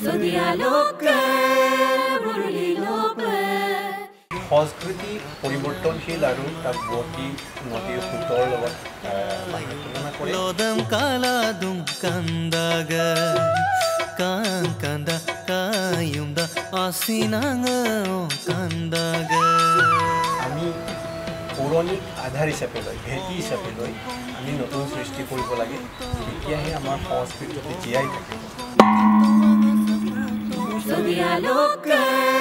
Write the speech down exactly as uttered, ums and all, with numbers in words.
সংস্কৃতি পৰিৱৰ্তনশীল আৰু তাক গতি নদীৰ সোঁতৰ লগত তুলনা কৰি লদম কালা দুম কান্দাগ কান কান্দা কায়ুমদা আসিনাং কান্দাগ আমি পৌৰাণিক আধাৰ হিচাপে লৈ ভেটি হিচাপে লৈ আমি নতুন সৃষ্টি কৰিব লাগে তেতিয়াহে আমাৰ সংস্কৃতিটো জীয়াই থাকিব।